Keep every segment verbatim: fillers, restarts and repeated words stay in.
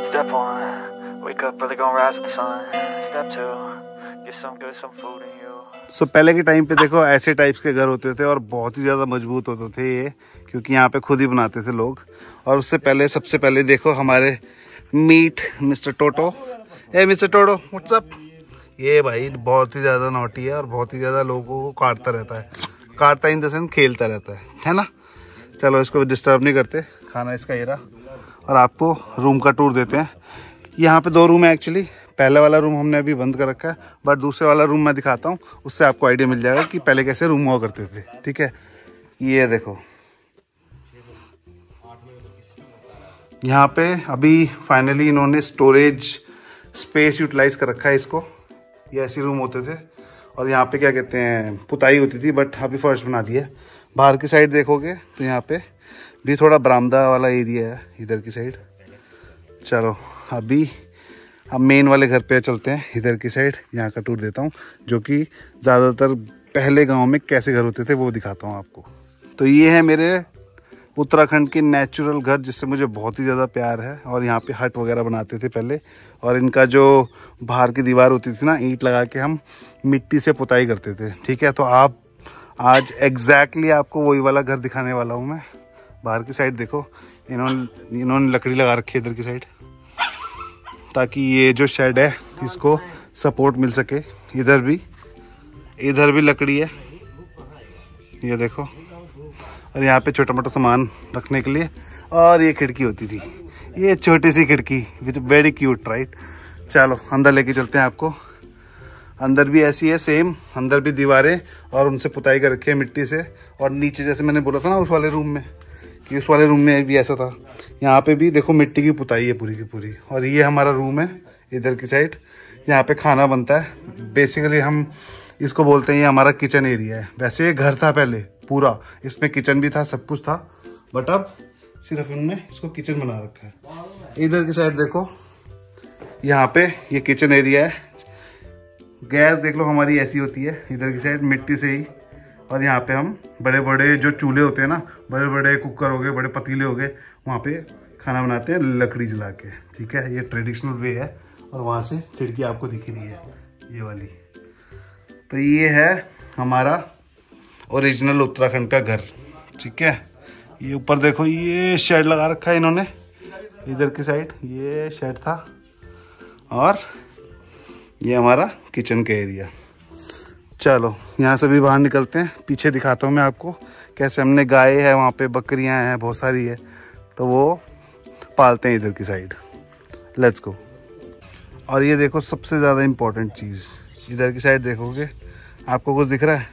Step one, wake up early, gonna rise with the sun. Step two, get some good, some food in you. So so, पहले के time पे देखो ऐसे types के घर होते थे और बहुत ही ज़्यादा मजबूत होते थे ये, क्योंकि यहाँ पे खुद ही बनाते थे लोग। और उससे पहले सबसे पहले देखो हमारे मीट मिस्टर टोटो। ए मिस्टर टोटो व्हाट्स अप। ये भाई बहुत ही ज़्यादा नॉटी है और बहुत ही ज़्यादा लोगों को काटता रहता है, काटता इन द सेंस खेलता रहता है, है ना। चलो इसको डिस्टर्ब नहीं करते, खाना इसका ये रहा। और आपको रूम का टूर देते हैं। यहाँ पे दो रूम है एक्चुअली। पहले वाला रूम हमने अभी बंद कर रखा है, बट दूसरे वाला रूम मैं दिखाता हूँ, उससे आपको आइडिया मिल जाएगा कि पहले कैसे रूम हुआ करते थे। ठीक है, ये देखो यहाँ पे अभी फाइनली इन्होंने स्टोरेज स्पेस यूटिलाइज कर रखा है इसको। ये ऐसे रूम होते थे और यहाँ पे क्या कहते हैं पुताई होती थी, बट अभी फर्श बना दिया है। बाहर की साइड देखोगे तो यहाँ पे भी थोड़ा बरामदा वाला एरिया है इधर की साइड। चलो अभी अब मेन वाले घर पे चलते हैं, इधर की साइड। यहाँ का टूर देता हूँ, जो कि ज़्यादातर पहले गांव में कैसे घर होते थे वो दिखाता हूँ आपको। तो ये है मेरे उत्तराखंड के नेचुरल घर, जिससे मुझे बहुत ही ज़्यादा प्यार है। और यहाँ पे हट वगैरह बनाते थे पहले, और इनका जो बाहर की दीवार होती थी ना, ईंट लगा के हम मिट्टी से पुताई करते थे। ठीक है, तो आप आज एग्जैक्टली आपको वही वाला घर दिखाने वाला हूँ मैं। बाहर की साइड देखो, इन्होंने इन्होंने लकड़ी लगा रखी है इधर की साइड, ताकि ये जो शेड है इसको सपोर्ट मिल सके। इधर भी इधर भी लकड़ी है, ये देखो। और यहाँ पे छोटा मोटा सामान रखने के लिए। और ये खिड़की होती थी, ये छोटी सी खिड़की विच वेरी क्यूट राइट। चलो अंदर लेके चलते हैं आपको। अंदर भी ऐसी है सेम, अंदर भी दीवारें और उनसे पुताई कर रखी है मिट्टी से। और नीचे जैसे मैंने बोला था ना उस वाले रूम में, कि उस वाले रूम में भी ऐसा था, यहाँ पे भी देखो मिट्टी की पुताई है पूरी की पूरी। और ये हमारा रूम है इधर की साइड, यहाँ पे खाना बनता है। बेसिकली हम इसको बोलते हैं ये हमारा किचन एरिया है। वैसे ये घर था पहले पूरा, इसमें किचन भी था, सब कुछ था, बट अब सिर्फ इनने इसको किचन बना रखा है। इधर की साइड देखो, यहाँ पे ये किचन एरिया है। गैस देख लो हमारी ऐसी होती है इधर की साइड, मिट्टी से ही। और यहाँ पे हम बड़े बड़े जो चूल्हे होते हैं ना, बड़े बड़े कुकर हो गए, बड़े पतीले हो गए, वहाँ पे खाना बनाते हैं लकड़ी जला के। ठीक है, ये ट्रेडिशनल वे है। और वहाँ से खिड़की आपको दिख रही है ये वाली। तो ये है हमारा ओरिजिनल उत्तराखंड का घर। ठीक है, ये ऊपर देखो ये शेड लगा रखा है इन्होंने इधर की साइड, ये शेड था। और ये हमारा किचन का एरिया। चलो यहाँ से भी बाहर निकलते हैं, पीछे दिखाता हूँ मैं आपको कैसे हमने गाय है, वहाँ पे बकरियाँ हैं बहुत सारी है, तो वो पालते हैं इधर की साइड। Let's go. और ये देखो सबसे ज़्यादा इम्पोर्टेंट चीज़, इधर की साइड देखोगे आपको कुछ दिख रहा है,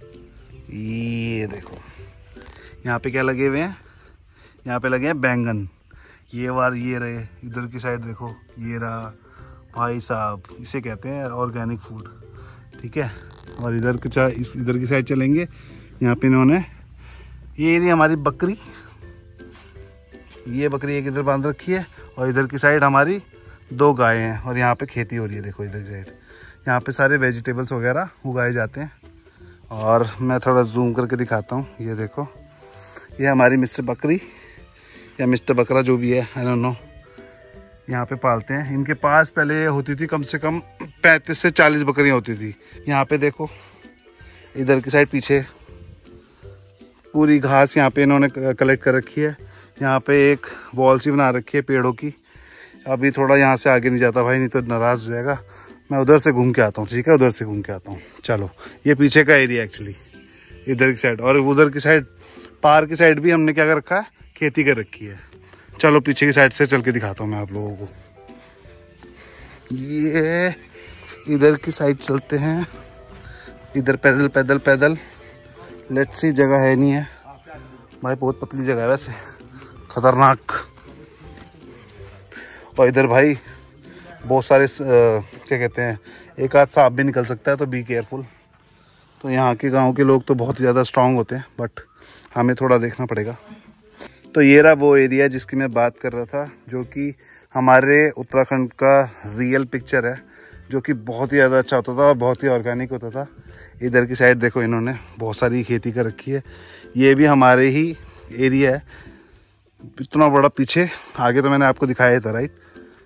ये देखो यहाँ पे क्या लगे हुए हैं, यहाँ पे लगे हैं बैंगन। ये बार ये रहे, इधर की साइड देखो ये रहा भाई साहब, इसे कहते हैं ऑर्गेनिक फूड। ठीक है, और इधर की इस इधर की साइड चलेंगे, यहाँ पे इन्होंने ये रही हमारी बकरी, ये बकरी एक इधर बांध रखी है। और इधर की साइड हमारी दो गायें हैं। और यहाँ पे खेती हो रही है देखो इधर की साइड, यहाँ पे सारे वेजिटेबल्स वगैरह उगाए जाते हैं। और मैं थोड़ा जूम करके दिखाता हूँ, ये देखो ये हमारी मिस्टर बकरी या मिस्टर बकरा जो भी है, आई डोंट नो, यहाँ पे पालते हैं। इनके पास पहले होती थी कम से कम पैंतीस से चालीस बकरियाँ होती थी। यहाँ पे देखो इधर की साइड पीछे पूरी घास यहाँ पे इन्होंने कलेक्ट कर रखी है। यहाँ पे एक वॉल सी बना रखी है पेड़ों की। अभी थोड़ा यहाँ से आगे नहीं जाता भाई, नहीं तो नाराज़ हो जाएगा। मैं उधर से घूम के आता हूँ, ठीक है, उधर से घूम के आता हूँ। चलो ये पीछे का एरिया एक्चुअली इधर की साइड। और उधर की साइड पार की साइड भी हमने क्या कर रखा है, खेती कर रखी है। चलो पीछे की साइड से चल के दिखाता हूँ मैं आप लोगों को। ये इधर की साइड चलते हैं, इधर पैदल पैदल पैदल। लेट्स सी, जगह है नहीं है भाई, बहुत पतली जगह है वैसे, खतरनाक। और इधर भाई बहुत सारे आ, क्या कहते हैं, एक आध सांप भी निकल सकता है, तो बी केयरफुल। तो यहाँ के गांव के लोग तो बहुत ही ज़्यादा स्ट्रांग होते हैं, बट हमें थोड़ा देखना पड़ेगा। तो ये रहा वो एरिया जिसकी मैं बात कर रहा था, जो कि हमारे उत्तराखंड का रियल पिक्चर है, जो कि बहुत ही ज़्यादा अच्छा होता था और बहुत ही ऑर्गेनिक होता था। इधर की साइड देखो इन्होंने बहुत सारी खेती कर रखी है। ये भी हमारे ही एरिया है, इतना बड़ा पीछे, आगे तो मैंने आपको दिखाया था राइट।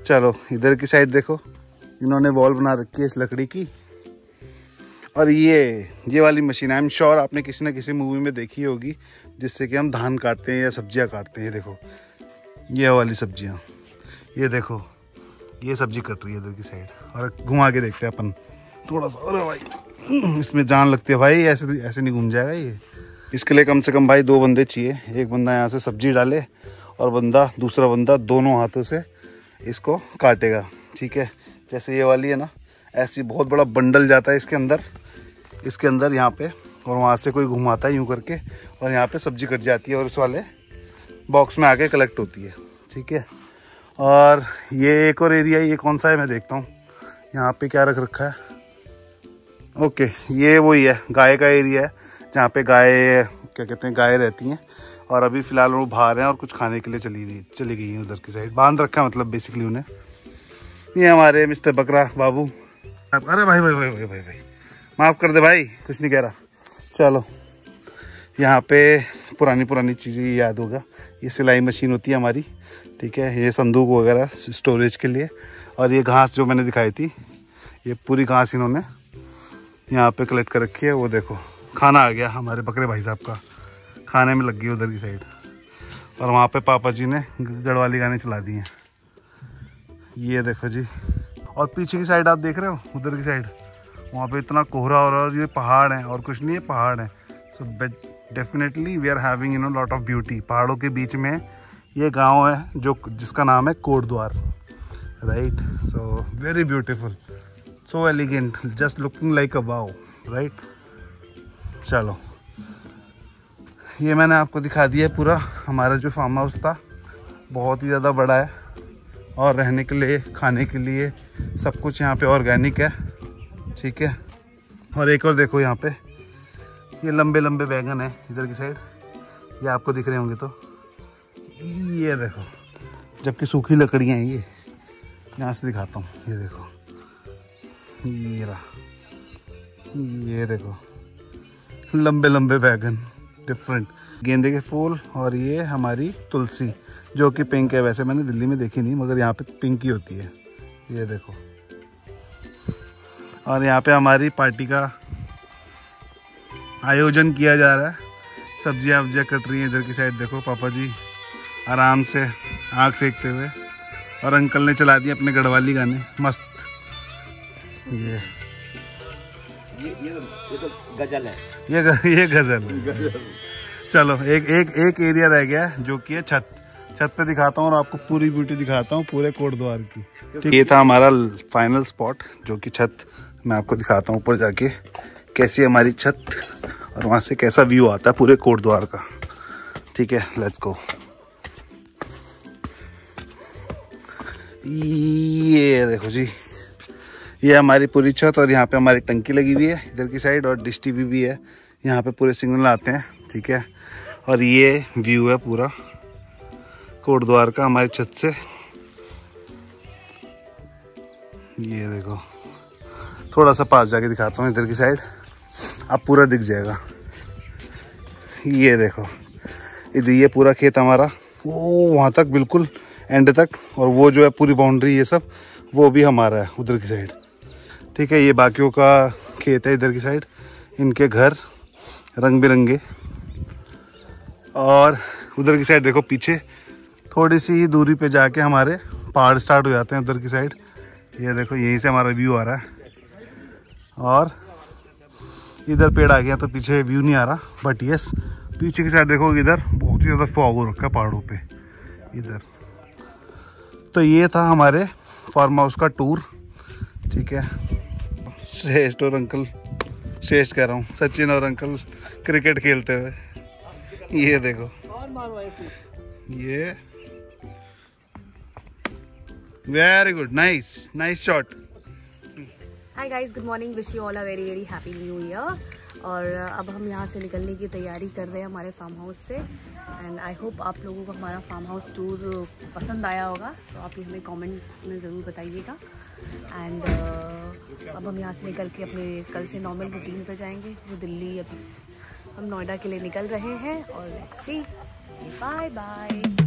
चलो इधर की साइड देखो, इन्होंने वॉल बना रखी है इस लकड़ी की। और ये ये वाली मशीन आई एम श्योर आपने किसी ना किसी मूवी में देखी होगी, जिससे कि हम धान काटते हैं या सब्जियां काटते हैं। देखो ये वाली सब्जियां, ये देखो ये सब्जी कट रही है इधर की साइड। और घुमा के देखते हैं अपन थोड़ा सा। अरे भाई इसमें जान लगती है भाई, ऐसे ऐसे नहीं घूम जाएगा ये। इसके लिए कम से कम भाई दो बंदे चाहिए। एक बंदा यहाँ से सब्जी डाले और बंदा दूसरा बंदा दोनों हाथों से इसको काटेगा। ठीक है, जैसे ये वाली है ना, ऐसी बहुत बड़ा बंडल जाता है इसके अंदर इसके अंदर यहाँ पे, और वहाँ से कोई घुमाता है यूँ करके, और यहाँ पे सब्जी कट जाती है और उस वाले बॉक्स में आके कलेक्ट होती है। ठीक है, और ये एक और एरिया, ये कौन सा है मैं देखता हूँ। यहाँ पे क्या रख रखा है, ओके ये वही है गाय का एरिया है, जहाँ पे गाय क्या कहते हैं गाय रहती हैं। और अभी फिलहाल वो बाहर हैं और कुछ खाने के लिए चली गई चली गई हैं उधर की साइड, बांध रखा है मतलब बेसिकली उन्हें। ये हमारे मिस्टर बकरा बाबू। अरे भाई भाई भाई भाई भाई भाई माफ़ कर दे भाई, कुछ नहीं कह रहा। चलो यहाँ पे पुरानी पुरानी चीज़ें याद होगा। ये सिलाई मशीन होती है हमारी, ठीक है, ये संदूक वगैरह स्टोरेज के लिए। और ये घास जो मैंने दिखाई थी, ये पूरी घास इन्होंने यहाँ पे कलेक्ट कर रखी है। वो देखो खाना आ गया हमारे बकरे भाई साहब का, खाने में लग गई उधर की साइड। और वहाँ पे पापा जी ने गढ़वाली गाने चला दिए हैं। ये देखो जी, और पीछे की साइड आप देख रहे हो उधर की साइड, वहाँ पे इतना कोहरा हो रहा है और ये पहाड़ है और कुछ नहीं है, पहाड़ है। So definitely we are having you know lot of beauty. पहाड़ों के बीच में ये गांव है जो जिसका नाम है Kotdwar, right. So very beautiful, so elegant, just looking like a wow, right. चलो ये मैंने आपको दिखा दिया है पूरा हमारा जो फार्म हाउस था। बहुत ही ज़्यादा बड़ा है और रहने के लिए खाने के लिए सब कुछ यहाँ पे ऑर्गेनिक है। ठीक है, और एक और देखो यहाँ पे ये लंबे लंबे बैगन है इधर की साइड, ये आपको दिख रहे होंगे तो। ये देखो, जबकि सूखी लकड़ियाँ हैं ये, यहाँ से दिखाता हूँ। ये देखो, ये रहा, ये देखो लंबे लंबे बैगन, डिफरेंट गेंदे के फूल। और ये हमारी तुलसी जो कि पिंक है, वैसे मैंने दिल्ली में देखी नहीं मगर यहाँ पे पिंक ही होती है। ये देखो, और यहाँ पे हमारी पार्टी का आयोजन किया जा रहा है। सब्जियाँ वब्जियाँ कट रही हैं इधर की साइड। देखो पापा जी आराम से आग सेकते हुए, और अंकल ने चला दिए अपने गढ़वाली गाने मस्त। ये ये ये ये तो गजल है, ये ग, ये गजल है। चलो एक एक एक एरिया रह गया है जो कि है छत। छत पे दिखाता हूँ और आपको पूरी ब्यूटी दिखाता हूँ पूरे कोटद्वार की। ये था हमारा फाइनल स्पॉट जो कि छत। मैं आपको दिखाता हूँ ऊपर जाके कैसी हमारी छत और वहाँ से कैसा व्यू आता है पूरे कोटद्वार का। ठीक है, लेट्स गो। ये देखो जी, ये हमारी पूरी छत, और यहाँ पे हमारी टंकी लगी हुई है इधर की साइड, और डिश टीवी भी है। यहाँ पे पूरे सिग्नल आते हैं। ठीक है, और ये व्यू है पूरा कोटद्वार का हमारी छत से। ये देखो, थोड़ा सा पास जाके दिखाता हूँ इधर की साइड, अब पूरा दिख जाएगा। ये देखो, इधर ये पूरा खेत हमारा वो वहाँ तक बिल्कुल एंड तक, और वो जो है पूरी बाउंड्री ये सब वो भी हमारा है उधर की साइड। ठीक है, ये बाकियों का खेत है इधर की साइड, इनके घर रंग बिरंगे। और उधर की साइड देखो, पीछे थोड़ी सी दूरी पे जाके हमारे पहाड़ स्टार्ट हो जाते हैं उधर की साइड। ये देखो, यहीं से हमारा व्यू आ रहा है, और इधर पेड़ आ गया तो पीछे व्यू नहीं आ रहा। बट यस, पीछे की साइड देखो, इधर बहुत ही ज़्यादा फॉग हो रखा है पहाड़ों पे इधर। तो ये था हमारे फार्म हाउस का टूर। ठीक है, श्रेष्ठ और अंकल, श्रेष्ठ कह रहा हूँ, सचिन और अंकल क्रिकेट खेलते हुए। ये देखो, ये very good, nice nice shot. Hi guys, good morning, wish you all a very very happy new year. और अब हम यहाँ से निकलने की तैयारी कर रहे हैं हमारे फार्म हाउस से। एंड आई होप आप लोगों को हमारा फार्म हाउस टूर पसंद आया होगा, तो आप ये हमें कमेंट्स में ज़रूर बताइएगा। एंड uh, अब हम यहाँ से निकल के अपने कल से नॉर्मल रूटीन पर जाएंगे, जो दिल्ली, अभी हम नोएडा के लिए निकल रहे हैं। और लेट्स सी, बाय बाय।